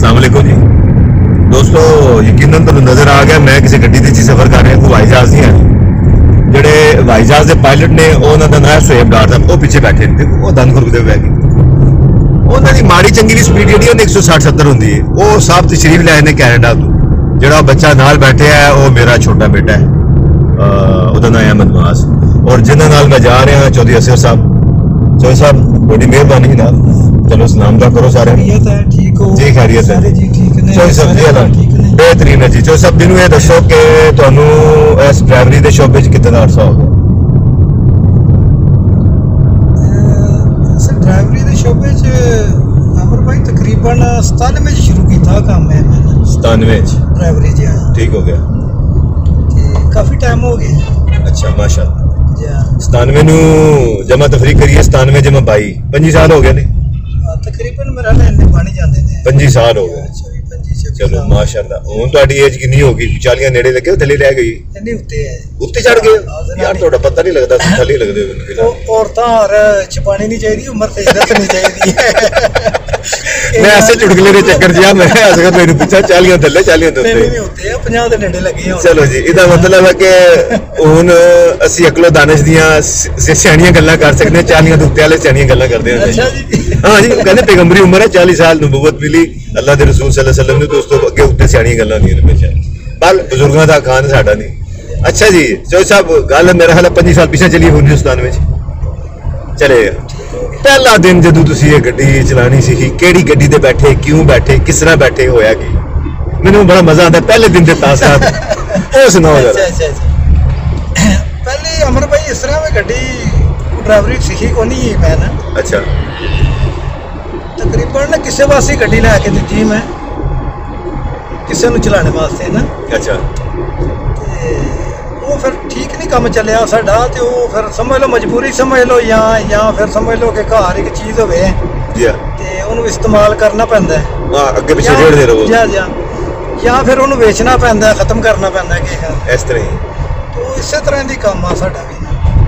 अस्सलाम वालेकुम जी दोस्तों, यकीनन तुहानू नजर आ गया मैं किसी गड्डी दी सफर कर रहा, कोई हवाई जहाज नहीं है। जेडे हवाई जहाज के पायलट ने उन्होंने दा नाम शोएब डार साहब, वो पीछे बैठे ने, देखो वो दंद खुरकते हुए उन्होंने दी माड़ी चंगी दी स्पीड जी 160-70 होंगी है। वो साहब तशरीफ लाए ने कैनेडा तो, जोड़ा बच्चा नाल बैठे है वो मेरा छोटा बेटा है, उसका नाम है अहमद मास। और जिन्होंने नाल मैं जा रहा चौधरी असर साहब, चौधरी साहब बड़ी मेहरबानी ना, चलो सलाम दा करो सारे ठीक हो जी, खैरियत है जी, ठीक ने चौधरी साहब जी अलहमदुलिल्लाह बेहतरीन है जी। चौधरी साहब मैनू ये दसो कि तुहानू इस ड्राइवरी के शोबे च कितना अरसा हो गया? ड्राइवरी के शोबे च अमर भाई तकरीबन 97 में शुरू किया काम है मैंने। 97 ड्राइवरी जी हाँ, ठीक हो गया, काफी टाइम हो गया। अच्छा माशाअल्लाह। जी हाँ, 97 नू जमा तफरी करिए, 97 जमा 22 25 साल हो गए ने तकरीबन मेरा लेने पानी जाते थे 25 साल हो गए। 25-26 चलो माशाअल्लाह। हुन ਤੁਹਾਡੀ ਏਜ ਕਿੰਨੀ ਹੋ ਗਈ? 40 ਨੇੜੇ ਲੱਗੇ ਥੱਲੇ ਰਹਿ ਗਈ? नहीं उत्ते है ਉੱਤੇ ਚੜ ਗਏ ਯਾਰ, ਤੁਹਾਡਾ ਪਤਾ ਨਹੀਂ ਲੱਗਦਾ ਤੁਸੀਂ ਥੱਲੇ ਲੱਗਦੇ ਹੋ ਮੈਨੂੰ। औरतां और छपानी नहीं चाहिए, उम्र से इज्जत नहीं चाहिए। मैं ऐसे चुटकले के चक्कर च मैं असगर मैंने पूछा 40 थल्ले 40 तो नहीं होते 50 ਦੇ ਨੇੜੇ ਲੱਗੇ ਹੋਣ। चलो जी, ਇਹਦਾ ਮਤਲਬ ਹੈ ਕਿ ਹੁਣ ਅਸੀਂ ਅਕਲੋ ਦਾਨਿਸ਼ ਦੀਆਂ ਸਿਆਣੀਆਂ ਗੱਲਾਂ ਕਰ ਸਕਦੇ ਹਾਂ, 40 ਦੇ ਉੱਤੇ ਵਾਲੇ ਸਿਆਣੀਆਂ ਗੱਲਾਂ ਕਰਦੇ ਹਾਂ। अच्छा जी, हाँ जी, कहते पैगंबरी उम्र है 40 साल नबूवत मिली अल्लाह के रसूल सल्लल्लाहु अलैहि वसल्लम ने, तो उस तो अगे उत्ते सियाणियां गल्लां नहीं हमेशा, पर बुजुर्गों का खान साडा नहीं। अच्छा जी चौधरी साहब, गल मेरा ख्याल 25 साल पीछे चली 1997 चले। पहला दिन जदों तुसीं ये गड्डी चलानी सीखी, किहड़ी गड्डी ते बैठे, क्यों बैठे, किस तरह बैठे, होया की? मैनूं बड़ा मजा आता पहले दिन के तासरात, वो सुनाओ जरा। अच्छा पहले अमर भाई इस तरह में गड्डी ड्राइवरी सीखी को नहीं मैं ना, अच्छा तकरीबन किसी वास्ते गड्डी लैके दी मैं, किसी नूं चलाने वास्ते ना। अच्छा ते वो फिर ठीक नहीं काम चलिया साडा, ते वो फिर समझ लो मजबूरी समझ लो, या फिर समझ लो कि घर एक चीज़ होवे ते उन्होंने इस्तेमाल करना पैंदा है। हां, अगे पीछे रेड़दे रहो या फिर उन्होंने बेचना पैंदा है, खत्म करना पैंदा है कि इस तरह ही। तो इस तरह दी काम आ साडा भी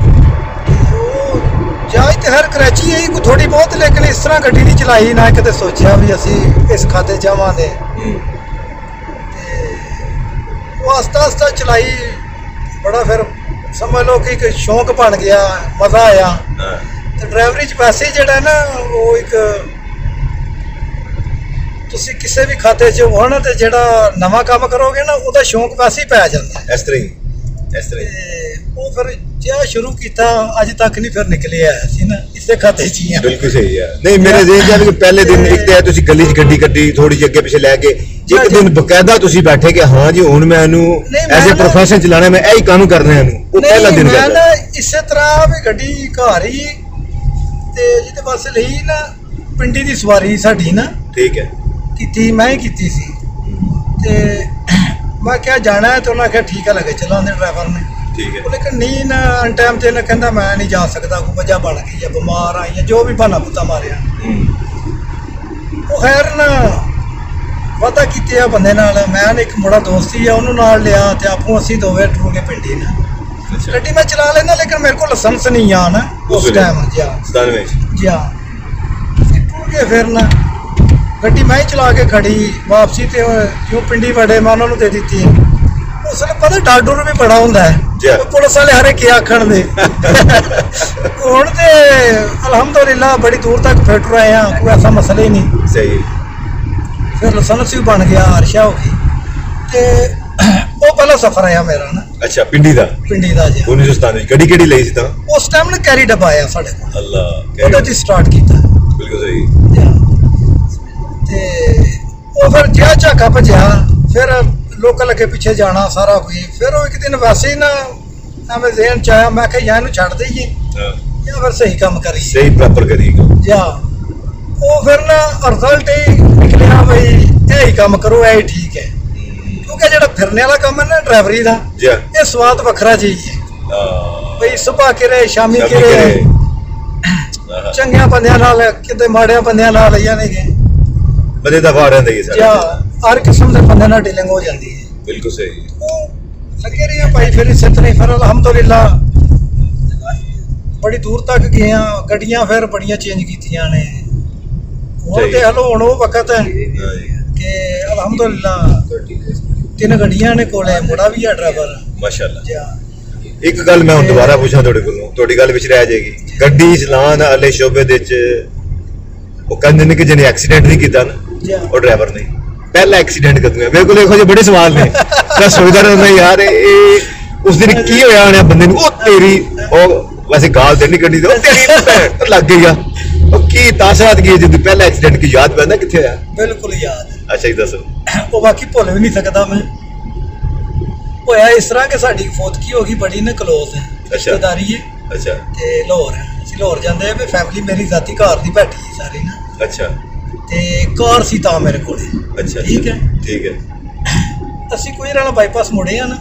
जायज तो हर कराची है कोई थोड़ी बहुत, लेकिन इस तरह गड्डी नहीं चलाई ना कदे सोचा भी असी इस खाते जावांगे। वो आस्ता आस्ता चलाई, बड़ा फिर समझ लो कि एक शौक बन गया, मजा आया। तो ड्राइवरी च वैसे ही जेड़ा ना वो एक तुसी किसी भी खाते च हो ना, तो जेड़ा नवा काम करोगे ना उसका शौक वैसे ही पै जाता है। इस तरह ही वो फिर जो शुरू किया अज तक नहीं फिर निकले आया सी ना, इसे खाते च ही। बिल्कुल सही है। नहीं मेरे जेन जाने कि पहले दिन एक तो है तुसी गली च गड्डी कड्डी थोड़ी जी अगे पीछे लैके, एक दिन बकायदा तुसी बैठे कि हाँ जी हुण मैं इनू ऐसे प्रोफेशन चलाना, मैं यही काम करना है, वो पहला दिन मैं ना इस तरह भी गड्डी घर ही ते जिहदे पास लई ना पिंडी दी सवारी साडी ना, ठीक है कीती मैं ही कीती सी। ते मैं क्या जाना है, तो उन्हें क्या ठीक है लगे चलाने ड्राइवर ने, ठीक है, लेकिन नहीं ना अन टाइम से इन्हें कहता मैं नहीं जा सकता, कोई वजह बन गई है, बीमार आई है, जो भी बहाना बुता मारिया। वो खैर ना पता की बंदे नाल, मैं एक मुड़ा दोस्त ही है उन्होंने नाल लिया, तो आपू असी दोवे टूर के पिंडी ने गड्डी मैं चला लेना, लेकिन मेरे को लाइसेंस नहीं आ ना उस टाइम। जी हाँ, टूर के फिर ना गड्डी मैं ही चला के खड़ी वापसी, तो क्यों पिंडी बड़े मैं उन्होंने दे दी। उसने पता डर डुर भी बड़ा होंदा है, पुलिस वाले हरे क्या आखण दे। हुण ते अल्हम्दुलिल्लाह बड़ी दूर तक फिट रहे हैं, कोई ऐसा मसला ही नहीं। सही। फिर लाइसेंस भी बन गया, हर्षा हो गई, ते वो पहला सफर आया मेरा ना। अच्छा पिंडी दा जी 1997 गड्डी केड़ी लई सी तां? उस टाइम ना कैरी डब्बा आया साडे कोल, अल्लाह ओदा जी स्टार्ट कीता। बिल्कुल सही। ते वो फिर जिया झाका भजिया, फिर लोकल अगे पीछे जाना सारा कोई, फिर वो एक दिन वैसे ही ना एवं जेहन च आया, मैं या इनू छड़ दईए या फिर सही काम करिए, सही प्रॉपर करिए। या वो फिर ना रिजल्ट ही निकलिया भाई यही काम करो, यही ठीक है, क्योंकि जो फिरने वाला काम है ना ड्राइवरी का, ये स्वाद वखरा चीज है भाई। सुबह किरे शामी किरे, चंगिया बंदियां नाल किते माड़िया बंदियां नाल यानी कि बड़े दफा रहंदे है सारे, हर किस्म के बंदे नाल डीलिंग हो जाती है। बिल्कुल सही। लगे रहे भाई, फिर इस तरह फिर अल्हम्दुलिल्लाह बड़ी दूर तक गए, गड्डियां फिर बड़ियां चेंज कीतियां ने। हुण ते हलो हुण वो वक्त है ਕਿ ਅਲਹਮਦੁਲਿਲਾ 3 ਗੱਡੀਆਂ ਨੇ ਕੋਲੇ, ਮੁੰਡਾ ਵੀ ਆ ਡਰਾਈਵਰ ਮਾਸ਼ਾਅੱਲਾ। ਜੀ ਹਾਂ। ਇੱਕ ਗੱਲ ਮੈਂ ਹੁਣ ਦੁਬਾਰਾ ਪੁੱਛਾਂ ਤੁਹਾਡੇ ਕੋਲੋਂ, ਤੁਹਾਡੀ ਗੱਲ ਵਿੱਚ ਰਹਿ ਜਾਏਗੀ। ਗੱਡੀ ਚਲਾਉਣ ਵਾਲੇ ਸ਼ੋਬੇ ਦੇ ਵਿੱਚ ਉਹ ਕਹਿੰਦੇ ਨੇ ਕਿ ਜਿਹਨੇ ਐਕਸੀਡੈਂਟ ਨਹੀਂ ਕੀਤਾ ਨਾ ਜੀ ਹਾਂ। ਉਹ ਡਰਾਈਵਰ ਨਹੀਂ। ਪਹਿਲਾ ਐਕਸੀਡੈਂਟ ਕਦੋਂ ਹੈ? ਮੇਰੇ ਕੋਲ ਇਹੋ ਜਿਹੇ ਬੜੇ ਸਵਾਲ ਨੇ। ਮੈਂ ਸੋਚਦਾ ਰਹਿੰਦਾ ਯਾਰ ਇਹ ਉਸ ਦਿਨ ਕੀ ਹੋਇਆ ਹੋਣਾ ਬੰਦੇ ਨੂੰ। ਉਹ ਤੇਰੀ ਉਹ ਵੈਸੇ ਗਾਲ ਤੇ ਨਹੀਂ ਕੱਢੀ, ਤੇ ਉਹ ਤੇਰੀ ਭੈਣ ਲੱਗ ਗਈ ਆ। ਉਹ ਕੀ ਤਾਸਰਾਤ ਕੀ ਜਦੋਂ ਪਹਿਲਾ ਐਕਸੀਡੈਂਟ ਕੀ ਯਾਦ ਪੈਂਦਾ ਕਿੱਥੇ ਹੋਇਆ? ਬਿਲਕੁਲ ਯਾਦ ਹੈ। ਅੱਛਾ ਜੀ ਦੱਸੋ। ਉਹ ਬਾਕੀ ਭੁੱਲ ਵੀ ਨਹੀਂ ਸਕਦਾ ਮੈਂ। ਹੋਇਆ ਇਸ ਤਰ੍ਹਾਂ ਕਿ ਸਾਡੀ ਫੋਤਕੀ ਹੋ ਗਈ, ਬੜੀ ਨਾ ਕਲੋਜ਼ ਹੈ, ਰਿਸ਼ਤੇਦਾਰੀ ਹੈ। ਅੱਛਾ। ਤੇ ਲਾਹੌਰ ਅਸੀਂ ਲਾਹੌਰ ਜਾਂਦੇ ਆ ਵੀ ਫੈਮਿਲੀ ਮੇਰੀ ਜ਼ਾਤੀ ਘਰ ਦੀ ਬੈਠੀ ਸੀ ਸਾਰੀ ਨਾ। ਅੱਛਾ। ਤੇ ਕਾਰ ਸੀ ਤਾਂ ਮੇਰੇ ਕੋਲੇ। ਅੱਛਾ ਠੀਕ ਹੈ। ਠੀਕ ਹੈ। ਅਸੀਂ ਕੋਈ ਵਾਲਾ ਬਾਈਪਾਸ ਮੁੜੇ ਆ ਨਾ,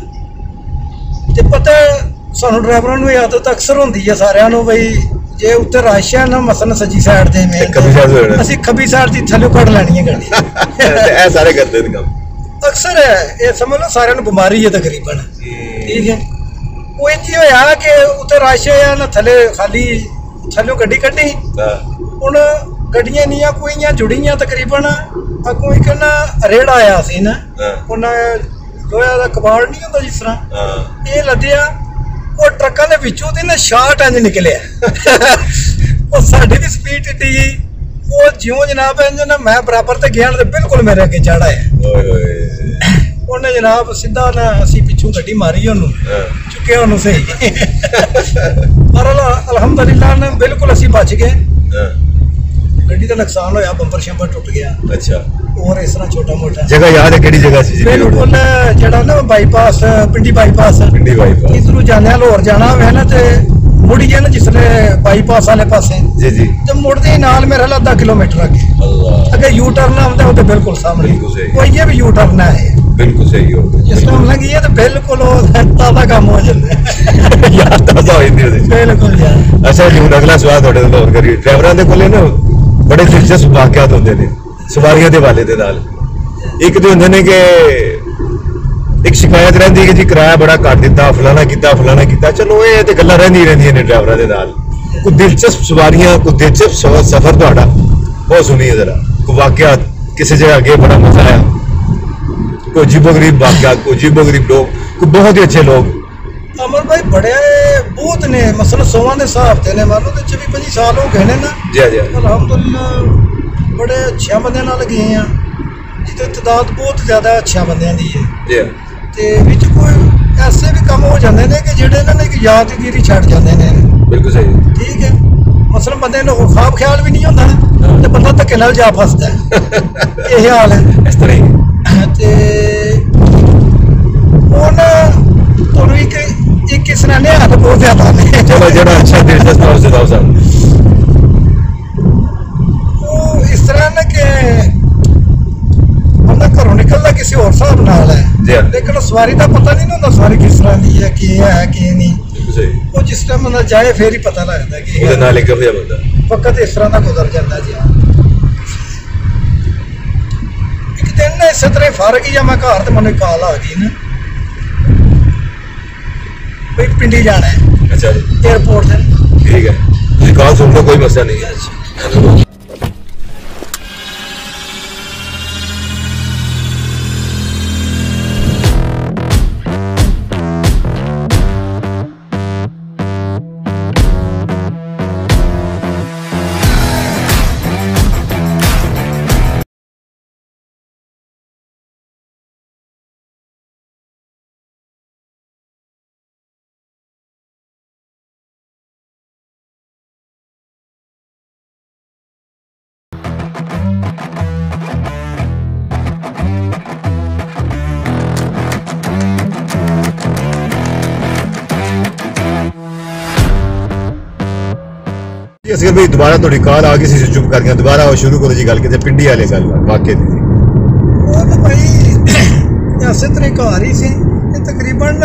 ਤੇ ਪਤਾ ਸਾਨੂੰ ਡਰਾਈਵਰਾਂ ਨੂੰ ਆਦਤ ਅਕਸਰ ਹੁੰਦੀ ਹੈ ਸਾਰਿਆਂ ਨੂੰ, ਬਈ ਜੇ ਉੱਤੇ ਰਸ਼ ਹੈ ਨਾ ਮਸਲਨ ਸੱਜੀ ਸਾਈਡ ਤੇ ਅਸੀਂ ਖੱਬੀ ਸਾਈਡ ਦੀ ਥੱਲੇ ਕੱਢ ਲੈਣੀ ਹੈ ਗੱਡੀ। ਇਹ ਸਾਰੇ ਕਰਦੇ ਨੇ ਕੰਮ ਅਕਸਰ ਹੈ, ਇਹ ਸਮਝ ਲਓ ਸਾਰਿਆਂ ਨੂੰ ਬਿਮਾਰੀ ਹੈ ਤਕਰੀਬਨ। ਠੀਕ ਹੈ। ਉਹ ਇੰਝ ਹੋਇਆ ਕਿ ਉੱਤੇ ਰਸ਼ ਹੈ ਨਾ, ਥੱਲੇ ਖਾਲੀ ਥੱਲੇ ਗੱਡੀ ਕੱਢੀ। ਹੁਣ ਗੱਡੀਆਂ ਨੀਆਂ ਕੋਈਆਂ ਜੁੜੀਆਂ ਤਕਰੀਬਨ। ਅੱਗੋਂ ਇੱਕ ਨਾ ਰੇੜਾ ਆਇਆ ਸੀ ਨਾ, ਉਹਨਾਂ ਲੋਹਾ ਦਾ ਕਬਾੜ ਨਹੀਂ ਹੁੰਦਾ ਜਿਸ ਤਰ੍ਹਾਂ, ਇਹ ਲੱਦਿਆ। ਉਹ ਟਰੱਕਾਂ ਦੇ ਵਿੱਚੋਂ ਦੀ ਨਾ ਸ਼ਾਰਟ ਇੰਜ ਨਿਕਲਿਆ। ਉਹ ਸਾਡੀ ਵੀ ਸਪੀਡ ਟੀ, ਉਹ ਜਿਉਂ ਜਨਾਬ ਇੰਜ ਨਾ ਮੈਂ ਬਰਾਬਰ ਤੇ ਗਿਆ ਤੇ ਬਿਲਕੁਲ ਮੇਰੇ ਅੱਗੇ ਚੜ ਆਇਆ। ਉਹਨੇ ਜਨਾਬ ਸਿੱਧਾ ਨਾ ਅਸੀਂ ਪਿੱਛੋਂ ਗੱਡੀ ਮਾਰੀ, ਉਹਨੂੰ ਚੁੱਕਿਆ ਉਹਨੂੰ ਸਹੀ। ਪਰ ਅਲਹਮਦੁਲਿਲਾ ਨਾ ਬਿਲਕੁਲ ਅਸੀਂ ਬਚ ਗਏ। ਗੱਡੀ ਦਾ ਨੁਕਸਾਨ ਹੋਇਆ, ਬੰਪਰ ਸ਼ੰਪਰ ਟੁੱਟ ਗਿਆ। ਅੱਛਾ। ਹੋਰ ਇਸ ਤਰ੍ਹਾਂ ਛੋਟਾ ਮੋਟਾ। ਜਗ੍ਹਾ ਯਾਦ ਹੈ ਕਿਹੜੀ ਜਗ੍ਹਾ ਸੀ? ਬਿਲਕੁਲ ਜਿਹੜਾ ਨਾ ਬਾਈਪਾਸ, ਪਿੰਡੀ ਬਾਈਪਾਸ ਇਧਰੋਂ ਜਾਂਦੇ ਲਾਹੌਰ ਜਾਣਾ ਹੋਵੇ ਨਾ, ਤੇ ਮੁੜੀਏ ਨਾ ਜਿਸਲੇ ਬਾਈਪਾਸ ਵਾਲੇ ਪਾਸੇ ਜੀ ਜੀ, ਤੇ ਮੁੜਦੇ ਨਾਲ ਮੇਰਾ 1/2 ਕਿਲੋਮੀਟਰ ਅੱਗੇ ਅੱਗੇ ਯੂ ਟਰਨ ਆਉਂਦਾ, ਉਹਦੇ ਬਿਲਕੁਲ ਸਾਹਮਣੇ ਕੋਈ ਇਹ ਵੀ ਯੂ ਟਰਨ ਹੈ। ਬਿਲਕੁਲ ਸਹੀ ਹੋ। ਜਿਸ ਟਾਈਮ ਲੱਗੀ ਹੈ ਤੇ ਬਿਲਕੁਲ ਤਾਜ਼ਾ ਕੰਮ ਹੋ ਜਾਂਦਾ ਯਾਰ, ਤਾਜ਼ਾ ਹੋ ਜਾਂਦੀ ਉਹਦੇ ਬਿਲਕੁਲ ਯਾਰ। ਅੱਛਾ ਜੀ, ਹੁਣ ਅਗਲਾ ਸਵਾਲ ਤੁਹਾਡੇ ਤੋਂ ਹੋਰ ਕਰੀਏ। ਡਰਾਈਵਰਾਂ ਦੇ ਕੋਲੇ ਨਾ ਬੜੇ ਦਿਲਚਸਪ ਵਾਕਿਆਤ ਹੁੰਦੇ ਨੇ ਸਵਾਰੀਆਂ ਦੇ ਵਾਲੇ ਦੇ ਨਾਲ। ਇੱਕ ਤੇ ਹੁੰਦੇ ਨੇ ਕਿ ਇੱਕ ਸ਼ਿਕਾਇਤ ਰਹਿੰਦੀ ਕਿ ਜੀ ਕਿਰਾਇਆ ਬੜਾ ਘੱਟ ਦਿੱਤਾ, ਫਲਾਣਾ ਕੀਤਾ। ਚਲੋ ਇਹ ਤੇ ਗੱਲਾਂ ਰਹਿੰਦੀਆਂ ਨੇ ਡਰਾਈਵਰਾਂ ਦੇ ਨਾਲ। ਕੋਈ ਦਿਲਚਸਪ ਸਵਾਰੀਆਂ, ਕੋਈ ਦਿਲਚਸਪ ਸਫ਼ਰ ਤੁਹਾਡਾ ਉਹ ਸੁਣੀਏ ਜ਼ਰਾ। ਕੋਈ ਵਾਕਿਆਤ ਕਿਸੇ ਜਗ੍ਹਾ ਅੱਗੇ ਬੜਾ ਮਜ਼ਾ ਆਇਆ, ਕੋਈ ਅਜੀਬੋ-ਗਰੀਬ ਵਾਕਿਆਤ, ਕੋਈ ਅਜੀਬੋ-ਗਰੀਬ ਲੋग, ਕੋਈ ਬਹੁਤ ਹੀ ਅੱਛੇ ਲੋग। ਅਮਰ ਭਾਈ ਬੜੇ ਬਹੁਤ ਨੇ, ਮਸਲ 100 ਦੇ ਹਿਸਾਬ ਤੇ ਨੇ, ਮੰਨ ਲਓ ਤੇ 24-25 ਸਾਲ ਹੋ ਗਏ ਨੇ ਨਾ। ਜੀ ਜੀ। ਅਲਹਮਦੁਲਿਲਾ ਬੜੇ ਅੱਛੇ ਬੰਦਿਆਂ ਨਾਲ ਗਏ ਆ, ਜਿਹਦੀ ਤਦਾਦ ਬਹੁਤ ਜ਼ਿਆਦਾ ਅੱਛੇ ਬੰਦਿਆਂ ਦੀ ਹੈ। ਜੀ। ਤੇ ਵਿੱਚ ਕੋਈ ਐਸੇ ਵੀ ਕੰਮ ਹੋ ਜਾਂਦੇ ਨੇ ਕਿ ਜਿਹੜੇ ਇਹਨਾਂ ਨੇ ਇੱਕ ਯਾਦਗਿਰੀ ਛੱਡ ਜਾਂਦੇ ਨੇ। ਬਿਲਕੁਲ ਸਹੀ। ਠੀਕ ਹੈ। ਮਸਲ ਬੰਦੇ ਨੂੰ ਖਾਬ ਖਿਆਲ ਵੀ ਨਹੀਂ ਹੁੰਦਾ ਨਾ, ਤੇ ਬੰਦਾ ਧੱਕੇ ਨਾਲ ਜਾ ਫਸਦਾ। ਇਹ ਹਾਲ ਹੈ ਇਸ ਤਰ੍ਹਾਂ ਹੀ। ਤੇ ਹੁਣ ਤੁਹਾਨੂੰ ਇੱਕ ਕਿਸ ਨੇ ਹੱਥ ਬਹੁਤ ਜ਼ਿਆਦਾ ਨੇ। ਚਲੋ ਜਿਹੜਾ ਅੱਛਾ ਦਿਲਚਸਪ ਉਸ ਦਾ ਸਾਨੂੰ ਉਹ ਇਸ ਤਰ੍ਹਾਂ ਨਾ ਕਿ ਬੰਦਾ ਘਰੋਂ ਨਿਕਲਦਾ ਕਿਸੇ ਹੋਰ ਹਿਸਾਬ ਨਾਲ ਹੈ, ਲੇਕਿਨ ਸਵਾਰੀ ਦਾ ਪਤਾ ਨਹੀਂ ਹੁੰਦਾ ਸਵਾਰੀ ਕਿਸ ਤਰ੍ਹਾਂ ਦੀ ਹੈ, ਕੀ ਹੈ ਕੀ ਨਹੀਂ। ਉਹ ਜਿਸ ਟਾਈਮ ਬੰਦਾ ਜਾਏ ਫੇਰ ਹੀ ਪਤਾ ਲੱਗਦਾ ਕਿ ਉਹਦੇ ਨਾਲ ਇੱਕ ਹੋਇਆ ਬੰਦਾ ਵਕਤ ਇਸ ਤਰ੍ਹਾਂ ਦਾ ਗੁਜ਼ਰ ਜਾਂਦਾ ਜੀ। ਇੱਕ ਦਿਨ ਨਾ ਇਸੇ ਤਰ੍ਹਾਂ ਫਰਕ ਹੀ ਆ, ਮੈਂ ਘਰ ਤੇ ਮੈਨੂੰ ਕਾਲ ਆ ਗਈ ਨਾ, ਬਈ ਪਿੰਡੀ ਜਾਣਾ ਹੈ। ਅੱਛਾ ਜੀ। ਏਅਰਪੋਰਟ ਤੇ। ਠੀਕ ਹੈ, ਤੁਸੀਂ ਕਾਲ ਸੁਣ ਲਓ, ਕੋਈ ਮਸਲਾ ਨਹੀਂ ਹੈ। ਅਸੀਂ ਵੀ ਦੁਬਾਰਾ ਤੁਹਾਡੀ ਕਾਲ ਆ ਗਈ ਸੀ, ਚੁੱਪ ਕਰ ਗਿਆ। ਦੁਬਾਰਾ ਉਹ ਸ਼ੁਰੂ ਕਰੋ ਜੀ ਗੱਲ ਕਿਤੇ ਪਿੰਡੀ ਵਾਲੇ ਗੱਲ ਵਾਕਿਆ ਦੀ। ਉਹ ਤਾਂ ਭਾਈ ਇਸੇ ਤਰ੍ਹਾਂ ਘਰ ਹੀ ਸੀ। ਇਹ ਤਕਰੀਬਨ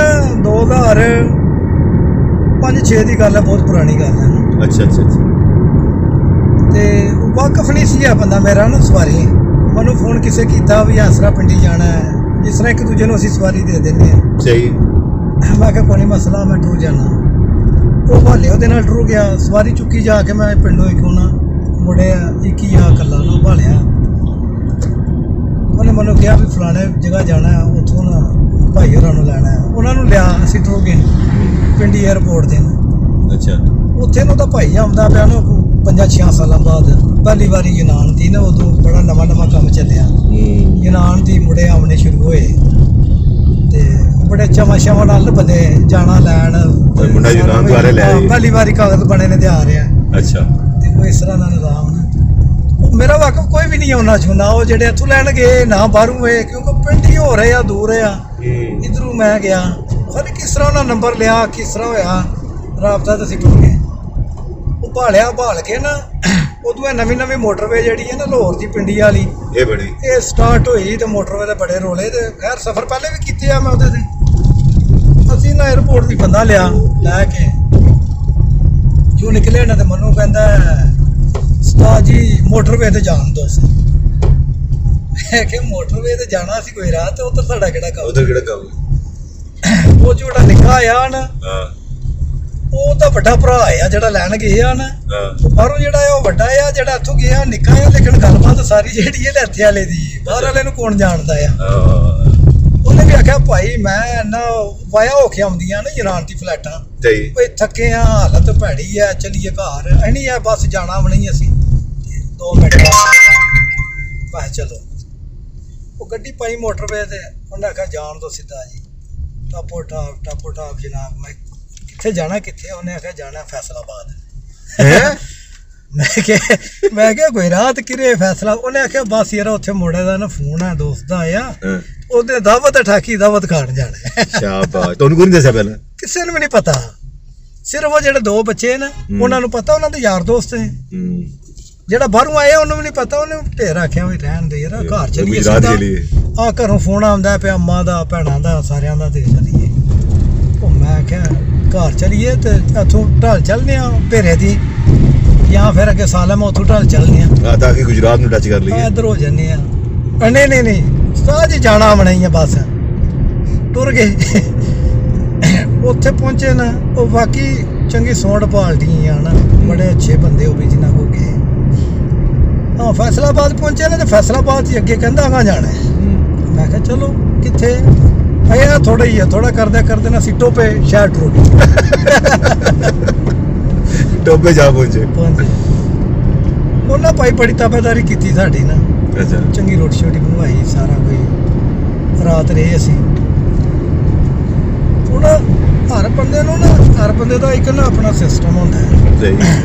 2005-6 ਦੀ ਗੱਲ ਹੈ, ਬਹੁਤ ਪੁਰਾਣੀ ਗੱਲ ਹੈ। ਅੱਛਾ ਅੱਛਾ ਅੱਛਾ। ਤੇ ਵਾਕਫ ਨਹੀਂ ਸੀ ਬੰਦਾ ਮੇਰਾ ਨਾ ਸਵਾਰੀ। ਮੈਨੂੰ ਫੋਨ ਕਿਸੇ ਕੀਤਾ ਵੀ ਆਸਰਾ ਪਿੰਡੀ ਜਾਣਾ ਹੈ, ਜਿਸ ਤਰ੍ਹਾਂ ਇੱਕ ਦੂਜੇ ਨੂੰ ਅਸੀਂ ਸਵਾਰੀ ਦੇ ਦਿੰਦੇ ਹਾਂ। ਸਹੀ। ਮੈਂ ਕਿਹਾ ਕੋਈ ਮਸਲਾ, ਮੈਂ ਟੁਰ ਜਾਣਾ। ਉਹ ਭਾਲੇ ਉਹਦੇ ਨਾਲ ਟੁਰ ਗਿਆ, ਸਵਾਰੀ ਚੁੱਕੀ ਜਾ ਕੇ ਮੈਂ ਪਿੰਡੋਂ ਇੱਕ ਨਾ ਮੁੜਿਆ, ਇੱਕ ਹੀ ਆ ਇਕੱਲਾ ਨਾ ਭਾਲਿਆ। ਉਹਨੇ ਮੈਨੂੰ ਕਿਹਾ ਵੀ ਫਲਾਣੇ ਜਗ੍ਹਾ ਜਾਣਾ ਹੈ, ਉੱਥੋਂ ਨਾ ਭਾਈ ਹੋਰਾਂ ਨੂੰ ਲੈਣਾ ਹੈ। ਉਹਨਾਂ ਨੂੰ ਲਿਆ ਅਸੀਂ ਤੁਰ ਗਏ ਪਿੰਡੀ 에ਅਰਪੋਰਟ ਦੇ ਨੂੰ। ਅੱਛਾ। ਉੱਥੇ ਨੂੰ ਤਾਂ ਭਾਈ ਆਉਂਦਾ ਪਿਆ ਨਾ 5-6 ਸਾਲਾਂ ਬਾਅਦ, ਪਹਿਲੀ ਵਾਰੀ ਯੂਨਾਨ ਦੀ ਨਾ, ਉਦੋਂ ਬੜਾ ਨਵਾਂ ਕੰਮ ਚੱਲਿਆ। ਯੂਨਾਨ ਦੀ ਮੁੰਡੇ ਆਉਣੇ ਸ਼ੁਰੂ ਹੋਏ ਤੇ ਬੜੇ ਚਵਾਂ ਨਾਲ ਬੰਦੇ ਜਾਣਾ ਲੈਣ। ਮੁੰਡਾ ਯੂਨਾਨ ਤੋਂ ਆ ਰਿਹਾ ਲੈ ਪਹਿਲੀ ਵਾਰੀ ਕਾਗਜ਼ ਬਣੇ ਨੇ ਤੇ ਆ ਰਿਹਾ। ਅੱਛਾ। ਤੇ ਕੋਈ ਇਸ ਤਰ੍ਹਾਂ ਦਾ ਨਿਜ਼ਾਮ ਨਾ, ਮੇਰਾ ਵਾਕਫ ਕੋਈ ਵੀ ਨਹੀਂ ਆਉਣਾ ਚਾਹੁੰਦਾ। ਉਹ ਜਿਹੜੇ ਇੱਥੋਂ ਲੈਣ ਗਏ ਨਾ ਬਾਹਰੋਂ ਹੋਏ, ਕਿਉਂਕਿ ਪਿੰਡ ਹੀ ਹੋ ਰਹੇ ਆ, ਦੂਰ ਆ। ਇੱਧਰੋਂ ਮੈਂ ਗਿਆ, ਪਤਾ ਕਿਸ ਤਰ੍ਹਾਂ ਉਹਨਾਂ ਨੰਬਰ ਲਿਆ, ਕਿਸ ਤਰ੍ਹਾਂ ਹੋਇਆ ਰਾਬਤਾ, ਤਾਂ ਅਸੀਂ ਟੁੱਟ ਗਏ। ਉਹ ਭਾਲ ਕੇ ਨਾ, ਉਦੋਂ ਨਵੀਂ ਮੋਟਰਵੇ ਜਿਹੜੀ ਹੈ ਨਾ ਲਾਹੌਰ ਦੀ ਪਿੰਡੀ ਵਾਲੀ, ਇਹ ਸਟਾਰਟ ਹੋਈ ਤੇ ਮੋਟਰਵੇ ਦੇ ਬੜੇ ਰੋਲੇ। ਤੇ ਖੈਰ ਸਫ਼ਰ ਪਹਿਲੇ ਵੀ ਕੀਤੇ ਆ ਮੈਂ ਉਹਦੇ ਤੇ। ਅਸੀਂ ਨਾ 에ਅਰਪੋਰਟ ਦੀ ਬੰਦਾ ਲਿਆ ਲੈ ਕੇ ਜੋ ਨਿਕਲੇ ਨਾ, ਤੇ ਮੈਨੂੰ ਕਹਿੰਦਾ ਉਸਤਾਦ ਜੀ ਮੋਟਰਵੇ ਤੇ ਜਾਣ ਦੋ। ਮੈਂ ਕਿ ਮੋਟਰਵੇ ਤੇ ਜਾਣਾ ਸੀ ਕੋਈ ਰਾਹ, ਤੇ ਉੱਧਰ ਸਾਡਾ ਕਿਹੜਾ ਕੰਮ। ਉਹ ਜਿਹੜਾ ਨਿੱਕਾ ਆ ਨਾ, ਉਹ ਤਾਂ ਵੱਡਾ ਭਰਾ ਆ ਜਿਹੜਾ ਲੈਣ ਗਏ ਆ ਨਾ। ਬਾਹਰੋਂ ਜਿਹੜਾ ਉਹ ਵੱਡਾ ਆ, ਜਿਹੜਾ ਇੱਥੋਂ ਗਿਆ ਨਿੱਕਾ ਆ। ਲੇਕਿਨ ਗੱਲਬਾਤ ਸਾਰੀ ਜਿਹੜੀ ਹੈ ਇੱਥੇ ਵਾਲੇ ਦੀ, ਬਾਹਰ ਵਾਲੇ ਨੂੰ ਕੌਣ ਜਾਣਦਾ ਆ। ਉਹਨੇ ਵੀ ਆਖਿਆ ਭਾਈ ਮੈਂ ਨਾ ਵਾਇਆ ਹੋ ਕੇ ਆਉਂਦੀਆਂ ਨਾ ਯੂਨਾਨ ਦੀ ਫਲੈਟਾਂ, ਕੋਈ ਥੱਕੇ ਆ, ਹਾਲਤ ਭੈੜੀ ਆ, ਚਲੀਏ ਘਰ। ਐਨੀ ਆ ਬਸ ਜਾਣਾ ਵੀ ਨਹੀਂ ਅਸੀਂ 2 ਮਿੰਟ ਬਸ ਚਲੋ। ਉਹ ਗੱਡੀ ਪਾਈ ਮੋਟਰਵੇ ਤੇ, ਉਹਨੇ ਆਖਿਆ ਜਾਣ ਦੋ ਸਿੱਧਾ ਜੀ, ਟਾਪੋ ਟਾਪ ਜਨਾਬ। ਮੈਂ ਕਿੱਥੇ ਜਾਣਾ ਕਿੱਥੇ? ਉਹਨੇ ਆਖਿਆ ਜਾਣਾ ਫੈਸਲਾਬਾਦ। ਮੈਂ ਕਿਹਾ ਕੋਈ ਰਾਤ ਕਿਰੇ ਫੈਸਲਾ? ਉਹਨੇ ਆਖਿਆ ਬਸ ਯਾਰ ਉੱਥੇ ਮੁੰਡੇ ਦਾ ਨਾ ਫੋਨ ਆ, ਦੋਸਤ ਦਾ ਆ, ਉਹਦੇ ਦਾਵਤ ਠਾਕੀ ਦਾਵਤ ਖਾਣ ਜਾਣਾ। ਸ਼ਾਬਾਸ਼। ਤੁਹਾਨੂੰ ਕੋਈ ਨਹੀਂ ਦੱਸਿਆ ਪਹਿਲਾਂ? ਕਿਸੇ ਨੂੰ ਵੀ ਨਹੀਂ ਪਤਾ, ਸਿਰਫ ਉਹ ਜਿਹੜੇ 2 ਬੱਚੇ ਨਾ ਉਹਨਾਂ ਨੂੰ ਪਤਾ, ਉਹਨਾਂ ਦੇ ਯਾਰ ਦੋਸਤ ਨੇ। ਜਿਹੜਾ ਬਾਹਰੋਂ ਆਇਆ ਉਹਨੂੰ ਵੀ ਨਹੀਂ ਪਤਾ। ਉਹਨੇ ਢੇਰ ਆਖਿਆ ਵੀ ਰਹਿਣ ਦੇ ਯਾਰ, ਘਰ ਚਲੀਏ। ਆ ਘਰੋਂ ਫੋਨ ਆਉਂਦਾ ਪਿਆ ਅੰਮਾਂ ਦਾ, ਭੈਣਾਂ ਦਾ, ਸਾਰਿਆਂ ਦਾ, ਤੇ ਚਲੀਏ। ਉਹ ਮੈਂ ਕਿਹਾ ਘਰ ਚਲੀਏ ਤੇ ਇੱਥੋਂ ਢਲ ਚੱਲਦੇ ਆ ਭੇਰੇ ਦੀ, ਜਾਂ ਫਿਰ ਅੱਗੇ ਸਾਲਮ ਉੱਥੋਂ ਢਲ ਚੱਲਦੇ ਆ ਤਾਂ ਕਿ ਗੁਜਰਾਤ ਨੂੰ ਟੱਚ ਕਰ ਲਈਏ, ਇੱਧਰ ਹੋ ਜਾਂਦੇ ਆ। ਨਹੀਂ ਸਾਹ ਜੀ ਜਾਣਾ ਆਉਣਾ ਹੀ ਆ, ਬਸ ਟੁਰ ਗਏ। ਉੱਥੇ ਪਹੁੰਚੇ ਨਾ, ਉਹ ਬਾਕੀ ਚੰਗੀ ਸੌਂਡ ਪਾਲਟੀ ਆ ਨਾ, ਬੜੇ ਅੱਛੇ ਬੰਦੇ ਉਹ ਵੀ ਜਿਨ੍ਹਾਂ ਕੋਲ ਗਏ। ਹਾਂ ਫੈਸਲਾਬਾਦ ਪਹੁੰਚੇ ਨਾ, ਤੇ ਫੈਸਲਾਬਾਦ ਹੀ ਅੱਗੇ ਕਹਿੰਦਾ ਅਗਾਂ ਜਾਣਾ। ਮੈਂ ਕਿਹਾ ਚਲੋ ਕਿੱਥੇ? ਇਹ ਥੋੜਾ ਹੀ ਆ, ਥੋੜਾ ਕਰਦੇ ਨਾ ਅਸੀਂ ਟੋਪੇ ਸ਼ਹਿਰ ਟੋਪੇ ਜਾ ਪਹੁੰਚੇ। ਉਹਨਾਂ ਭਾਈ ਬੜੀ ਤਾਬੇਦਾਰੀ ਕੀਤੀ ਸਾਡੀ ਨਾ। ਅੱਛਾ। ਚੰਗੀ ਰੋਟੀ ਛੋਟੀ ਬਣਵਾਈ, ਸਾਰਾ ਕੋਈ। ਰਾਤ ਰਹੇ ਅਸੀਂ। ਹੁਣ ਹਰ ਬੰਦੇ ਨੂੰ ਨਾ, ਹਰ ਬੰਦੇ ਦਾ ਇੱਕ ਨਾ ਆਪਣਾ ਸਿਸਟਮ ਹੁੰਦਾ ਹੈ।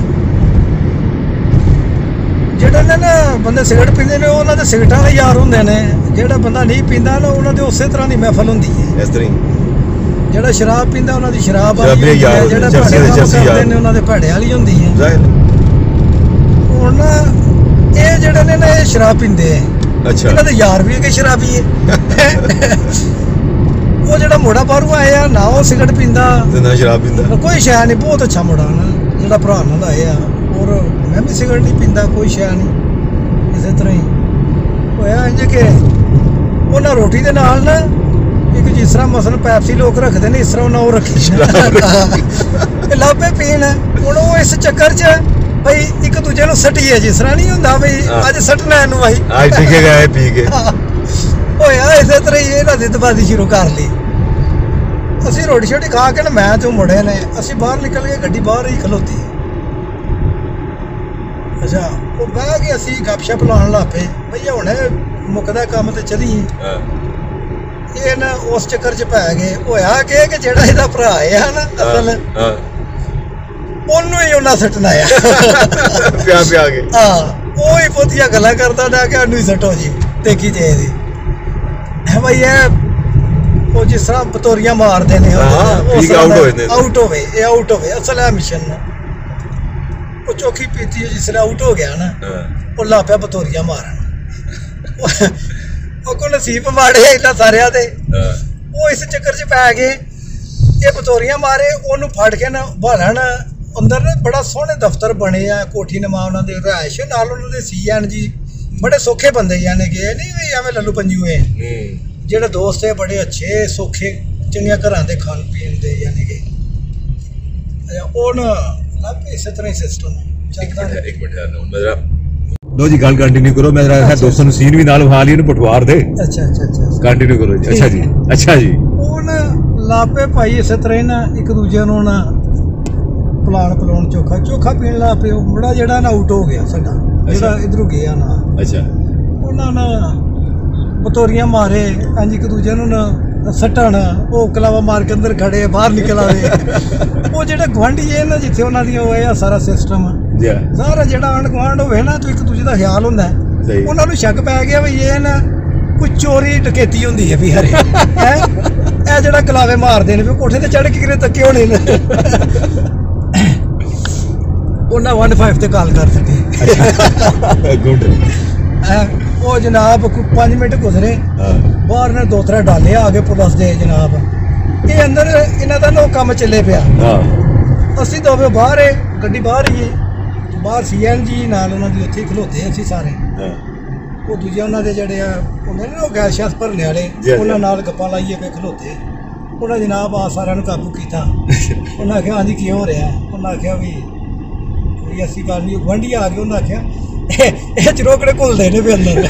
ਜਿਹੜੇ ਨੇ ਨਾ ਬੰਦੇ ਸਿਗਰਟ ਪੀਂਦੇ ਨੇ, ਉਹਨਾਂ ਦੇ ਸਿਗਰਟਾਂ ਦੇ ਯਾਰ ਹੁੰਦੇ ਨੇ। ਜਿਹੜਾ ਬੰਦਾ ਨਹੀਂ ਪੀਂਦਾ ਨਾ, ਉਹਨਾਂ ਦੇ ਉਸੇ ਤਰ੍ਹਾਂ ਦੀ ਮਹਿਫਲ ਹੁੰਦੀ ਹੈ। ਇਸ ਤਰ੍ਹਾਂ ਜਿਹੜਾ ਸ਼ਰਾਬ ਪੀਂਦਾ ਉਹਨਾਂ ਦੀ ਸ਼ਰਾਬ ਵਾਲੀ, ਜਿਹੜੇ ਭੜੇ ਨੇ ਉਹਨਾਂ ਦੇ ਭੜੇ ਵਾਲੀ ਹੁੰਦੀ ਹੈ। ਹੁਣ ਨਾ ਇਹ ਜਿਹੜੇ ਨੇ ਨਾ, ਇਹ ਸ਼ਰਾਬ ਪੀਂਦੇ ਆ। ਅੱਛਾ। ਇਹਨਾਂ ਦੇ ਯਾਰ ਵੀ ਹੈਗੇ ਸ਼ਰਾਬੀ ਹੈ। ਉਹ ਜਿਹੜਾ ਮੁੰਡਾ ਬਾਹਰੋਂ ਆਇਆ ਨਾ, ਉਹ ਸਿਗਰਟ ਪੀਂਦਾ ਨਾ ਸ਼ਰਾਬ ਪੀਂਦਾ, ਕੋਈ ਸ਼ੈ ਨਹੀਂ। ਬਹੁਤ ਅੱਛਾ ਮੁੰਡਾ ਨਾ, ਜਿਹੜਾ ਭਰਾ ਨਾਲ ਆਇਆ। ਔਰ ਮੈਂ ਵੀ ਸਿਗਰਟ ਨਹੀਂ ਪੀਂਦਾ, ਕੋਈ ਸ਼ੈ ਨਹੀਂ। ਇਸੇ ਤਰ੍ਹਾਂ ਹੀ ਹੋਇਆ ਇੰਝ ਕਿ ਉਹਨਾਂ ਰੋਟੀ ਦੇ ਨਾਲ ਨਾ, ਇੱਕ ਜਿਸ ਤਰ੍ਹਾਂ ਮਸਲ ਪੈਪਸੀ ਲੋਕ ਰੱਖਦੇ ਨੇ, ਇਸ ਤਰ੍ਹਾਂ ਉਹਨਾਂ ਉਹ ਰੱਖੀ ਲਾਭੇ ਪੀਣ। ਹੁਣ ਉਹ ਇਸ ਚੱਕਰ 'ਚ ਬਈ ਇੱਕ ਦੂਜੇ ਨੂੰ ਸੱਟੀਏ, ਜਿਸ ਤਰ੍ਹਾਂ ਨਹੀਂ ਹੁੰਦਾ ਬਈ ਅੱਜ ਸੱਟਣਾ ਇਹਨੂੰ ਬਾਈ ਅੱਜ ਟਿਕੇਗਾ ਇਹ ਪੀ ਕੇ। ਹੋਇਆ ਇਸੇ ਤਰ੍ਹਾਂ ਹੀ ਇਹਨਾਂ ਜ਼ਿੱਦਬਾਜ਼ੀ ਸ਼ੁਰੂ ਕਰ ਲਈ। ਅਸੀਂ ਰੋਟੀ ਛੋਟੀ ਖਾ ਕੇ ਨਾ, ਮੈਂ ਤੇ ਮੁੰਡੇ ਨੇ, ਅਸੀਂ ਬਾਹਰ ਨਿਕਲ ਗਏ, ਗੱਡੀ ਬਾਹਰ ਹੀ ਖਲੋਤੀ। ਅੱਛਾ। ਉਹ ਬਹਿ ਕੇ ਅਸੀਂ ਗੱਪਸ਼ਪ ਲਾਉਣ ਲੱਗ ਪਏ, ਭਈਆ ਹੁਣੇ ਮੁੱਕਦਾ ਕੰਮ ਤੇ ਚਲੀਏ। ਇਹ ਨਾ ਉਸ ਚੱਕਰ 'ਚ ਪੈ ਗਏ। ਹੋਇਆ ਕਿ ਜਿਹੜਾ ਇਹਦਾ ਭਰਾ ਆ ਨਾ ਅਸਲ, ਉਹਨੂੰ ਹੀ ਉਹਨਾਂ ਸੱਟਣਾ ਆ। ਪਿਆ ਕੇ ਉਹ ਹੀ ਬਹੁਤੀਆਂ ਗੱਲਾਂ ਕਰਦਾ ਨਾ ਕਿ ਉਹਨੂੰ ਹੀ ਸੱਟੋ ਜੀ, ਦੇਖੀ ਜੇ ਇਹਦੀ ਬਈ। ਇਹ ਉਹ ਜਿਸ ਤਰ੍ਹਾਂ ਬਤੌਰੀਆਂ ਮਾਰਦੇ ਨੇ, ਆਊਟ ਹੋਵੇ, ਇਹ ਆਊਟ ਹੋਵੇ ਅਸਲ ਹੈ ਮਿਸ਼ਨ ਨਾ। ਉਹ ਚੌਕੀ ਪੀਤੀ ਜਿਸ ਤਰ੍ਹਾਂ ਆਊਟ ਹੋ ਗਿਆ ਨਾ, ਉਹ ਲਾ ਪਿਆ ਬਤੌਰੀਆਂ ਮਾਰਨ। ਉਹ ਕੋ ਨਸੀਬ ਮਾੜੇ ਇਹਨਾਂ ਸਾਰਿਆਂ ਦੇ। ਉਹ ਇਸ ਚੱਕਰ 'ਚ ਪੈ ਗਏ, ਇਹ ਬਤੌਰੀਆਂ ਮਾਰੇ, ਉਹਨੂੰ ਫੜ ਕੇ ਨਾ ਭਾਲਣ। ਅੰਦਰ ਨਾ ਬੜਾ ਸੋਹਣੇ ਦਫ਼ਤਰ ਬਣੇ ਆ, ਕੋਠੀ ਨਮਾ ਉਹਨਾਂ ਦੇ, ਰਿਹਾਇਸ਼ ਨਾਲ ਉਹਨਾਂ ਦੇ CNG। ਬੜੇ ਸੌਖੇ ਬੰਦੇ ਯਾਨੀ ਕਿ ਇਹ ਨਹੀਂ ਵੀ ਐਵੇਂ ਲੱਲੂ ਪੰਜੂ ਹੋਏ। ਜਿਹੜੇ ਦੋਸਤ ਹੈ ਬੜੇ ਅੱਛੇ ਸੌਖੇ, ਚੰਗੀਆਂ ਘਰਾਂ ਦੇ ਖਾਣ ਪੀਣ ਦੇ ਯਾਨੀ ਕਿ। ਉਹ ਨਾ ਲੱਭ ਇਸੇ ਤਰ੍ਹਾਂ ਹੀ ਸਿਸਟਮ ਚੱਲਦਾ। ਇੱਕ ਮਿੰਟ लो जी गल कंटिन्यू करो मैं जरा दोस्तों ਨੂੰ ਸੀਨ ਵੀ ਨਾਲ ਵਿਖਾ ਲਈ ਇਹਨੂੰ ਪਟਵਾਰ ਦੇ ਅੱਛਾ ਅੱਛਾ ਅੱਛਾ ਕੰਟੀਨਿਊ ਕਰੋ ਜੀ ਅੱਛਾ ਜੀ ਅੱਛਾ ਜੀ ਉਹ ਨਾ ਲਾਪੇ ਭਾਈ ਇਸੇ ਤਰ੍ਹਾਂ ਹੀ ਨਾ ਇੱਕ ਦੂਜੇ ਨੂੰ ਨਾ ਪਲਾਉਣ ਚੋਖਾ ਪੀਣ ਲਾ ਪਿਓ ਮੁੰਡਾ ਜਿਹੜਾ ਨਾ ਆਊਟ ਹੋ ਗਿਆ ਸਾਡਾ ਜਿਹੜਾ ਇਧਰੋਂ ਗਿਆ ਨਾ ਅੱਛਾ ਉਹਨਾਂ ਨਾ ਬਤੋਰੀਆਂ ਮਾਰੇ ਇੰਜ ਇੱਕ ਦੂਜੇ ਨੂੰ ਨਾ ਸੱਟਣ ਉਹ ਕਲਾਵਾ ਮਾਰ ਕੇ ਅੰਦਰ ਖੜੇ ਬਾਹਰ ਨਿਕਲ ਆਵੇ ਉਹ ਜਿਹੜਾ ਗੁਆਂਢੀ ਹੈ ਨਾ ਜਿੱਥੇ ਉਹਨਾਂ ਦੀ ਉਹ ਹੈ ਸਾਰਾ ਸਿਸਟਮ ਸਾਰਾ ਜਿਹੜਾ ਆਂਢ ਗੁਆਂਢ ਹੋਵੇ ਨਾ ਤਾਂ ਇੱਕ ਦੂਜੇ ਦਾ ਖਿਆਲ ਹੁੰਦਾ ਉਹਨਾਂ ਨੂੰ ਸ਼ੱਕ ਪੈ ਗਿਆ ਵੀ ਇਹ ਨਾ ਕੋਈ ਚੋਰੀ ਡਕੈਤੀ ਹੁੰਦੀ ਹੈ ਵੀ ਹਰੇ ਹੈ ਇਹ ਜਿਹੜਾ ਕਲਾਵੇ ਮਾਰਦੇ ਨੇ ਵੀ ਕੋਠੇ ਤੇ ਚੜ੍ਹ ਕੇ ਕਿਰੇ ਤੱਕੇ ਹੋਣੇ ਨੇ ਉਹਨਾਂ 15 ਤੇ ਕਾਲ ਕਰ ਦਿੱਤੀ ਗੁੱਡ ਉਹ ਜਨਾਬ 5 ਮਿੰਟ ਗੁਜ਼ਰੇ ਬਾਹਰ ਨੇ 2-3 ਡਾਲੇ ਆ ਗਏ ਪੁਲਿਸ ਦੇ ਜਨਾਬ ਇਹ ਅੰਦਰ ਇਹਨਾਂ ਦਾ ਨਾ ਕੰਮ ਚੱਲੇ ਪਿਆ ਅਸੀਂ ਦੋਵੇਂ ਬਾਹਰ ਹੈ ਗੱਡੀ ਬਾਹਰ ਹੀ ਹੈ ਬਾਹਰ CNG ਨਾਲ ਉਹਨਾਂ ਦੀ ਉੱਥੇ ਖਲੋਤੇ ਅਸੀਂ ਸਾਰੇ ਉਹ ਦੂਜੇ ਉਹਨਾਂ ਦੇ ਜਿਹੜੇ ਆ ਹੁੰਦੇ ਨੇ ਉਹ ਗੈਸ ਸ਼ੈਸ ਭਰਨੇ ਵਾਲੇ ਉਹਨਾਂ ਨਾਲ ਗੱਪਾਂ ਲਾਈਏ ਪਏ ਖਲੋਤੇ ਉਹਨਾਂ ਜਨਾਬ ਆ ਸਾਰਿਆਂ ਨੂੰ ਕਾਬੂ ਕੀਤਾ ਉਹਨਾਂ ਆਖਿਆ ਹਾਂਜੀ ਕੀ ਹੋ ਰਿਹਾ ਉਹਨਾਂ ਆਖਿਆ ਵੀ ਕੋਈ ਐਸੀ ਗੱਲ ਨਹੀਂ ਗੁਆਂਢੀ ਆ ਗਏ ਉਹਨਾਂ ਆਖਿਆ ਇਹ ਚਰੋਕੜੇ ਘੁਲਦੇ ਨੇ ਵੀ ਅੰਦਰ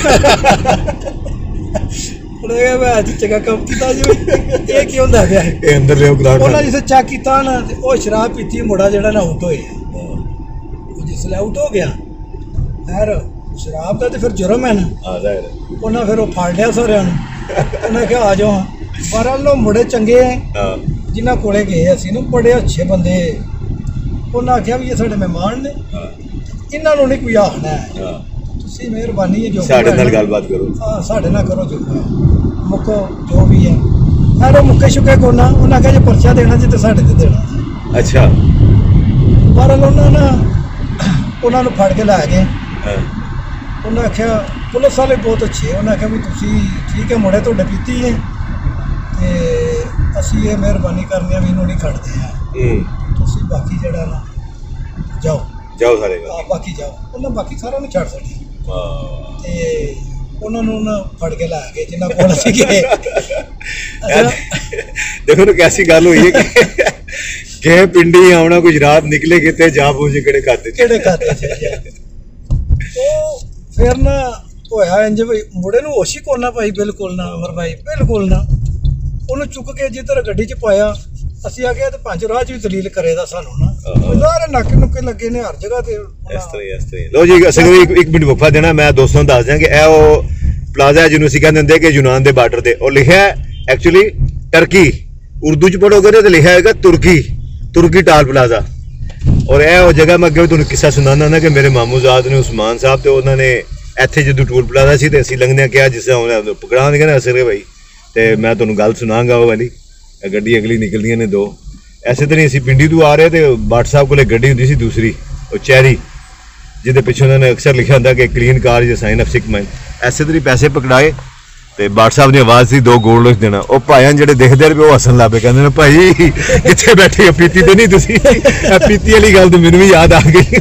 ਉਹਨੇ ਮੈਂ ਅੱਜ ਚੰਗਾ ਕੰਮ ਕੀਤਾ ਜੀ ਇਹ ਕੀ ਹੁੰਦਾ ਪਿਆ ਇਹ ਅੰਦਰ ਲਿਓ ਗਲਾਸ ਉਹਨਾਂ ਜਿਸ ਚੈੱਕ ਕੀਤਾ ਨਾ ਤੇ ਉਹ ਸ਼ਰਾਬ ਪੀਤੀ ਮੁੰਡਾ ਜਿਹੜਾ ਨਾ ਆਊਟ ਹੋਇਆ ਉਹ ਜਿਸਲੇ ਆਊਟ ਹੋ ਗਿਆ ਫਿਰ ਸ਼ਰਾਬ ਦਾ ਤੇ ਫਿਰ ਜੁਰਮ ਹੈ ਨਾ ਉਹਨਾਂ ਫਿਰ ਉਹ ਫੜ ਲਿਆ ਸਾਰਿਆਂ ਨੂੰ ਉਹਨਾਂ ਕਿਹਾ ਆ ਜਾਓ ਬਹਰਾਲ ਉਹ ਮੁੰਡੇ ਚੰਗੇ ਹੈ ਜਿਨ੍ਹਾਂ ਕੋਲੇ ਗਏ ਅਸੀਂ ਨਾ ਬੜੇ ਅੱਛੇ ਬੰਦੇ ਉਹਨਾਂ ਆਖਿਆ ਵੀ ਇਹ ਸਾਡੇ ਮਹਿਮਾਨ ਨੇ ਇਹਨਾਂ ਨੂੰ ਨਹੀਂ ਕੋਈ ਆਖਣਾ ਤੁਸੀਂ ਮਿਹਰਬਾਨੀ ਹੈ ਜੋ ਸਾਡੇ ਨਾਲ ਗੱਲਬਾਤ ਕਰੋ ਹਾਂ ਸਾਡੇ ਨਾਲ ਕਰੋ ਜੋ ਮੁੱਕੋ ਜੋ ਵੀ ਹੈ ਫਿਰ ਉਹ ਮੁੱਕੇ ਸ਼ੁਕੇ ਕੋਨਾ ਉਹਨਾਂ ਕਿਹਾ ਜੇ ਪਰਚਾ ਦੇਣਾ ਜੀ ਤੇ ਸਾਡੇ ਤੇ ਦੇਣਾ ਅੱਛਾ ਬਹਰਾਲ ਉਹਨਾਂ ਨੂੰ ਫੜ ਕੇ ਲੈ ਗਏ ਉਹਨਾਂ ਆਖਿਆ ਪੁਲਿਸ ਵਾਲੇ ਬਹੁਤ ਅੱਛੇ ਉਹਨਾਂ ਆਖਿਆ ਵੀ ਤੁਸੀਂ ਠੀਕ ਹੈ ਮੁੰਡੇ ਤੁਹਾਡੇ ਪੀਤੀ ਹੈ ਤੇ ਅਸੀਂ ਇਹ ਮਿਹਰਬਾਨੀ ਕਰਨੀ ਆ ਵੀ ਇਹਨੂੰ ਨਹੀਂ ਖੜਦੇ ਆ ਤੁਸੀਂ ਬਾਕੀ ਜਿਹੜਾ ਨਾ ਜਾਓ ਸਾਰੇ ਬਾਕੀ ਜਾਓ ਉਹਨਾਂ ਬਾਕੀ ਸਾਰਿਆਂ ਨੂੰ ਛੱਡ ਛੱਡੀ ਤੇ ਉਹਨਾਂ ਨੂੰ ਨਾ ਫੜ ਕੇ ਲੈ ਗਏ ਜਿਨ੍ਹਾਂ ਕੋਲ ਅਸੀਂ ਗਏ ਦੇਖੋ ਨਾ ਕੈਸੀ ਗੱਲ ਹੋਈ ਹੈ ਕਿ ਪਿੰਡੀ ਆਉਣਾ ਗੁਜਰਾਤ ਨਿਕਲੇ ਕਿਤੇ ਜਾ ਪਹੁੰਚੇ ਕਿਹੜੇ ਖਾਤੇ ਉਹ ਫਿਰ ਨਾ ਹੋਇਆ ਇੰਜ ਵੀ ਮੁੰਡੇ ਨੂੰ ਹੋਸ਼ ਹੀ ਕੋਨਾ ਭਾਈ ਬਿਲਕੁਲ ਨਾ ਅਮਰ ਭਾਈ ਬਿਲਕੁਲ ਨਾ ਉਹਨੂੰ ਚੁੱਕ ਕੇ ਜਿੱਧਰ ਗੱਡੀ 'ਚ ਪਾਇਆ ਅਸੀਂ ਆ ਗਏ ਤੇ ਪੰਜ ਰਾਹ 'ਚ ਵੀ ਦਲੀਲ ਕਰੇ ਦਾ ਸਾਨੂੰ ਨਾ ਸਾਰੇ ਨਾਕੇ ਨੁੱਕੇ ਲੱਗੇ ਨੇ ਹਰ ਜਗ੍ਹਾ ਤੇ ਇਸ ਤਰ੍ਹਾਂ ਲੋ ਜੀ ਅਸੀਂ ਇੱਕ ਮਿੰਟ ਵਕਫਾ ਦੇਣਾ ਮੈਂ ਦੋਸਤਾਂ ਨੂੰ ਦੱਸ ਦਿਆਂ ਕਿ ਇਹ ਉਹ ਪਲਾਜ਼ਾ ਜਿਹਨੂੰ ਅਸੀਂ ਕਹਿੰਦੇ ਹੁੰਦੇ ਕਿ ਯੂਨਾਨ ਦੇ ਬਾਰਡਰ ਤੇ ਉਹ ਲਿਖਿਆ ਐਕਚੁਅਲੀ ਟਰਕੀ ਉਰਦੂ 'ਚ ਪੜੋਗੇ ਤੇ ਲਿਖਿਆ ਹੋਏਗਾ ਤੁਰਕੀ ਟਾਲ ਪਲਾਜ਼ਾ ਔਰ ਇਹ ਉਹ ਜਗ੍ਹਾ ਮੈਂ ਅੱਗੇ ਤੁਹਾਨੂੰ ਕਿੱਸਾ ਸੁਣਾਉਂਦਾ ਨਾ ਕਿ ਮੇਰੇ ਮਾਮੂਜ਼ਾਦ ਨੇ ਉਸਮਾਨ ਸਾਹਿਬ ਤੇ ਉਹਨਾਂ ਨੇ ਇੱਥੇ ਜਦੋਂ ਟੂਲ ਪਲਾਜ਼ਾ ਸੀ ਤੇ ਅਸੀਂ ਲੰਘਦੇ ਕਿਹਾ ਜਿਸ ਤਰ੍ਹਾਂ ਪਕੜਾਂ ਕਹਿੰਦੇ ਅਸਰ ਭਾਈ ਤੇ ਮੈਂ ਤੁਹਾਨੂੰ ਗੱਲ ਸੁਣਾਂਗਾ ਉਹ ਵਾਲੀ ਗੱਡੀ ਅਗਲੀ ਨਿਕਲਦੀਆਂ ਨੇ ਦੋ ਐਸੇ ਤਰ੍ਹਾਂ ਅਸੀਂ ਪਿੰਡੀ ਤੋਂ ਆ ਰਹੇ ਤੇ ਬਾਟ ਸਾਹਿਬ ਕੋਲੇ ਗੱਡੀ ਹੁੰਦੀ ਸੀ ਦੂਸਰੀ ਉਹ ਚੈਰੀ ਜਿਹਦੇ ਪਿੱਛੇ ਉਹਨਾਂ ਨੇ ਅਕਸਰ ਲਿਖਿਆ ਹੁੰਦਾ ਕਿ clean car is a sign of sick mind ਐਸੇ ਤਰ੍ਹਾਂ ਪੈਸੇ ਪਕੜਾਏ ਤੇ ਬਾਟ ਸਾਹਿਬ ਦੀ ਆਵਾਜ਼ ਸੀ 2 ਗੋਲਡ ਲਿਖ ਦੇਣਾ ਉਹ ਭਾਈਆਂ ਜਿਹੜੇ ਦੇਖਦੇ ਰਹੇ ਉਹ ਹੱਸਣ ਲੱਗ ਪਏ ਕਹਿੰਦੇ ਨੇ ਭਾਈ ਕਿੱਥੇ ਬੈਠੇ ਹੋ ਪੀਤੀ ਤੇ ਨਹੀਂ ਤੁਸੀਂ ਪੀਤੀ ਵਾਲੀ ਗੱਲ ਤਾਂ ਮੈਨੂੰ ਵੀ ਯਾਦ ਆ ਗਈ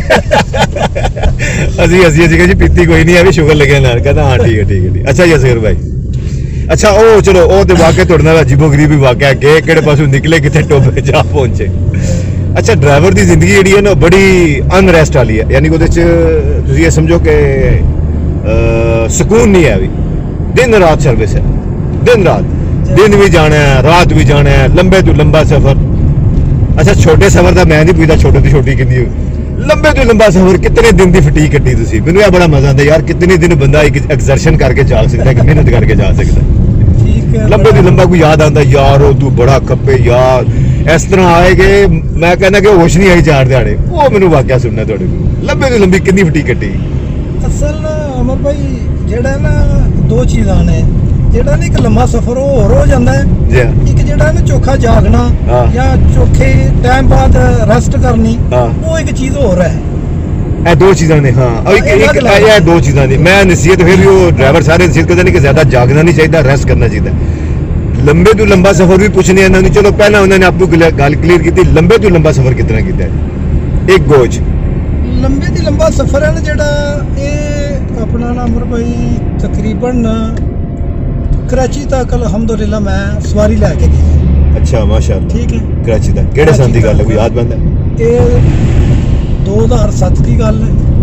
ਅਸੀਂ ਕਿਹਾ ਜੀ ਪੀਤੀ ਕੋਈ ਨਹੀਂ ਆ ਵੀ ਸ਼ੂਗਰ ਲੱਗਿਆ ਨਾਲ ਕਹਿੰਦਾ ਹਾਂ ਠੀਕ ਹੈ ਅੱਛਾ ਜੀ ਅਸਗਰ ਭਾਈ ਅੱਛਾ ਉਹ ਚਲੋ ਉਹ ਤੇ ਵਾਕਿਆ ਤੁਹਾਡੇ ਨਾਲ ਅਜੀਬੋ ਗਰੀਬੀ ਵਾਕਿਆ ਗਏ ਕਿਹੜੇ ਪਾਸੋਂ ਨਿਕਲੇ ਕਿੱਥੇ ਟੋਬੇ ਜਾ ਪਹੁੰਚੇ ਅੱਛਾ ਡਰਾਈਵਰ ਦੀ ਜ਼ਿੰਦਗੀ ਜਿਹੜੀ ਹੈ ਨਾ ਬੜੀ ਅਨਰੈਸਟ ਵਾਲੀ ਹੈ ਯਾਨੀ ਉਹਦੇ 'ਚ ਤੁਸੀਂ ਇਹ ਸਮਝੋ ਕਿ ਸਕੂਨ ਨਹੀਂ ਹੈ ਵੀ दिन रात सर्विस है दिन भी जाना है रात भी जाना है लंबे तो लंबा सफर अच्छा छोटे सफर का मैं नहीं पूछता छोटे तो छोटी कितनी लंबे तो लंबा सफर कितने दिन की फटीक कट्टी तुसी मैनूं यह बड़ा मजा आता यार कितने दिन बंदा एक एक्सरशन करके जा सकता है मेहनत करके जा सकता लंबे तो लंबा कोई याद आता यार वो तू बड़ा खप्पे यार इस तरह आए कि मैं कहना कि होश नहीं आई 4 दिहाड़े वो मैनूं वाकया सुनना तुहाडे कोल लंबे तो लंबी कितनी फटीक कट्टी असल अमर भाई ਜਿਹੜਾ ਨਾ ਦੋ ਚੀਜ਼ਾਂ ਨੇ ਜਿਹੜਾ ਨਾ ਇੱਕ ਲੰਮਾ ਸਫ਼ਰ ਉਹ ਹੋਰ ਹੋ ਜਾਂਦਾ ਹੈ ਇੱਕ ਜਿਹੜਾ ਨਾ ਚੋਖਾ ਜਾਗਣਾ ਜਾਂ ਚੋਖੇ ਟਾਈਮ ਬਾਅਦ ਰੈਸਟ ਕਰਨੀ ਉਹ ਇੱਕ ਚੀਜ਼ ਹੋਰ ਹੈ ਇਹ ਦੋ ਚੀਜ਼ਾਂ ਨੇ ਹਾਂ ਇਹ ਦੋ ਚੀਜ਼ਾਂ ਨੇ ਮੈਂ ਨਸੀਹਤ ਫਿਰ ਵੀ ਉਹ ਡਰਾਈਵਰ ਸਾਰੇ ਨਸੀਹਤ ਕਰਦੇ ਨੇ ਕਿ ਜ਼ਿਆਦਾ ਜਾਗਣਾ ਨਹੀਂ ਚਾਹੀਦਾ ਰੈਸਟ ਕਰਨਾ ਚਾਹੀਦਾ ਲੰਬੇ ਤੋਂ ਲੰਬਾ ਸਫ਼ਰ ਵੀ ਪੁੱਛਣੇ ਇਹਨਾਂ ਨੂੰ ਚਲੋ ਪਹਿਲਾਂ ਉਹਨਾਂ ਨੇ ਆਪ ਨੂੰ ਗੱਲ ਕਲੀਅਰ ਕੀਤੀ ਲੰਬੇ ਤੋਂ ਲੰਬਾ ਸਫ਼ਰ ਕਿਤਨਾ ਕੀਤਾ ਹੈ ਇੱਕ ਗੋਜ ਲੰਬੇ ਤੋਂ ਲੰਬਾ ਸਫ਼ਰ ਹੈ ਨਾ ਜਿਹੜਾ ਇਹ अपना ना अमर भाई तकरीबन कराची तक अलहमदुलिल्लाह मैं सवारी लैके गई अच्छा माशाअल्लाह ठीक है कराची तक केड़े सन दी गल है कोई याद बंद है ये 2007 की गल है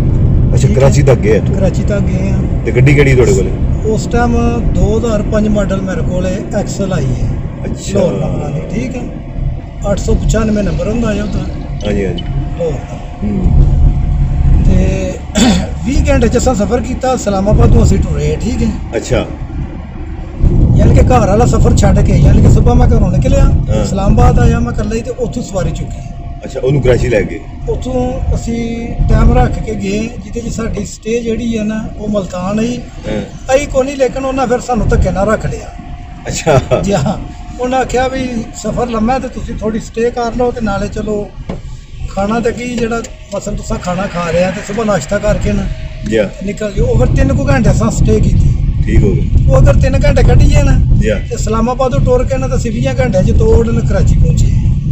अच्छा कराची तक गए इत्थों? कराची तक गए हैं। ते गड्डी केड़ी थोड़े कोल? उस टाइम 2005 मॉडल मेरे को एक्सल आई है। अच्छा लाहौर नंबर दी, ठीक है। 895 नंबर होंदा है उधर। हाँ जी हाँ जी। लाहौर दा। ते 20 घंटे च असां सफर किया इस्लामाबाद तो असीं टुरे, ठीक है। अच्छा यानी कि घर वाला सफर छड्ड के, यानी कि सुबह मैं घरों निकलिया, हाँ। इस्लामाबाद आया मैं कल्ला ही, ते उत्थों सवारी चुकी। अच्छा ਉਹਨੂੰ कराची ਲੈ ਗਏ? ਉੱਥੋਂ ਅਸੀਂ ਟਾਈਮ ਰੱਖ ਕੇ ਗਏ, ਜਿਹਦੇ 'ਚ ਸਾਡੀ ਸਟੇ ਜਿਹੜੀ ਹੈ ਨਾ ਉਹ ਮਲਤਾਨ ਆਈ ਆਈ ਕੋ ਨਹੀਂ, ਲੇਕਿਨ ਉਹਨਾਂ ਫਿਰ ਸਾਨੂੰ ਧੱਕੇ ਨਾਲ ਰੱਖ ਲਿਆ। ਅੱਛਾ ਜੀ ਹਾਂ, ਉਹਨਾਂ ਆਖਿਆ ਵੀ ਸਫ਼ਰ ਲੰਮਾ ਤੇ ਤੁਸੀਂ ਥੋੜੀ ਸਟੇ ਕਰ ਲਓ, ਤੇ ਨਾਲੇ ਚਲੋ ਖਾਣਾ ਤੇ ਕੀ ਜਿਹੜਾ ਮਸਲ ਤੁਸੀਂ ਖਾਣਾ ਖਾ ਰਿਹਾ ਤੇ ਸਵੇਰ ਨਾਸ਼ਤਾ ਕਰਕੇ ਨਾ ਜੀ ਨਿਕਲ ਜਿਓ। ਉਹ ਫਿਰ 3 ਕੁ ਘੰਟੇ ਅਸਾਂ ਸਟੇ ਕੀਤੀ, ਠੀਕ ਹੋ ਗਿਆ। ਉਹ ਅਗਰ 3 ਘੰਟੇ ਕੱਢੀਏ ਨਾ ਜੀ ਤੇ ਇਸਲਾਮਾਬਾਦੋਂ ਟੁਰ ਕੇ ਨਾ ਤਾਂ ਅਸੀਂ 20 ਘੰਟਿਆਂ 'ਚ ਤੋੜਨ ਕਰਾਚੀ ਪਹੁੰਚੇ।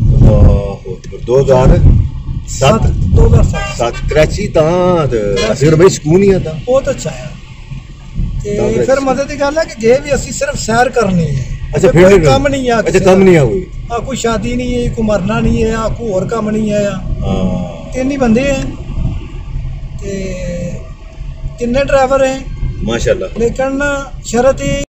2007 2007 कराची ਤਾਂ ਫਿਰ ਬਈ ਸਕੂਨ ਹੀ ਆਂਦਾ। ਬਹੁਤ ਅੱਛਾ ਹੈ। ਤੇ ਫਿਰ ਮਜ਼ੇ ਦੀ ਗੱਲ ਹੈ ਕਿ ਗਏ ਵੀ ਅਸੀਂ ਸਿਰਫ ਸੈਰ ਕਰਨੀ ਹੈ। ਅੱਛਾ ਕੋਈ ਫਿਰ ਕੰਮ ਨਹੀਂ ਆ, ਅੱਛਾ ਕੰਮ ਨਹੀਂ ਆ ਕੋਈ? ਆ ਕੋਈ ਸ਼ਾਦੀ ਨਹੀਂ ਹੈ, ਕੋਈ ਮਰਨਾ ਨਹੀਂ ਹੈ, ਆ ਕੋਈ ਹੋਰ ਕੰਮ ਨਹੀਂ ਹੈ। ਹਾਂ ਤਿੰਨ ਹੀ ਬੰਦੇ ਹੈ ਤੇ ਤਿੰਨੇ ਡਰਾਈਵਰ ਹੈ ਮਾਸ਼ਾਅੱਲਾ। ਲੇਕਿਨ ਸ਼ਰਤ ਇਹ